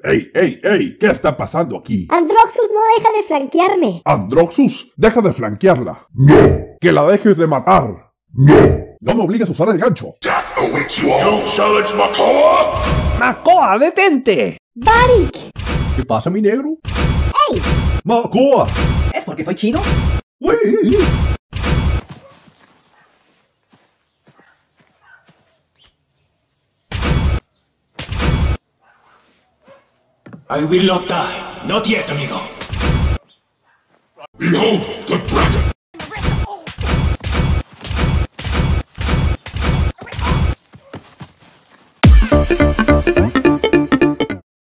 ¡Ey, ey, ey! ¿Qué está pasando aquí? Androxus no deja de flanquearme. Androxus, deja de flanquearla. ¡No! ¡Que la dejes de matar! ¡No! ¡No me obligues a usar el gancho! MAKOA! ¡MAKOA, detente! ¡Barik! ¿Qué pasa, mi negro? ¡Ey! ¡MAKOA! ¿Es porque soy chino? ¡Uy! I will not die. Not yet, amigo. Behold the